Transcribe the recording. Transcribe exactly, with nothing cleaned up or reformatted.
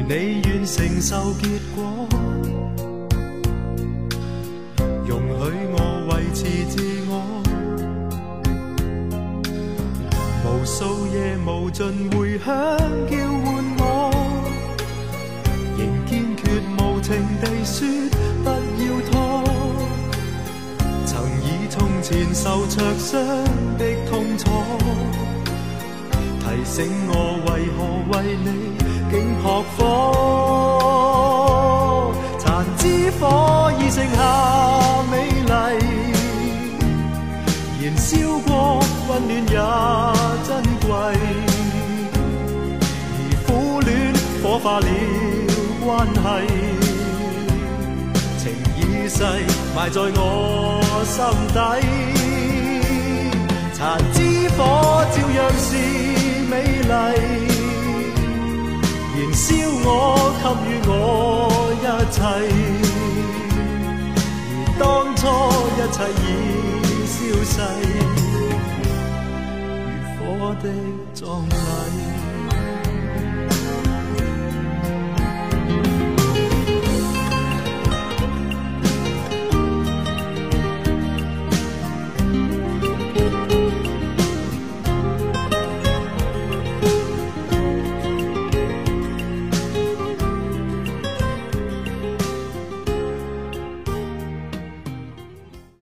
你願承受結果，容許我維持自我。無數夜無盡迴響叫喚我，仍堅決無情地說不要拖。曾以從前受灼傷的痛楚，提醒我為何為你竟撲火。殘枝火已剩下美麗，燃燒過溫暖也珍貴，而苦戀火化了關係，情已逝埋在我心底。殘枝火照樣是美麗，燃燒我給予我一切，而當初一切已消逝，如火的葬禮。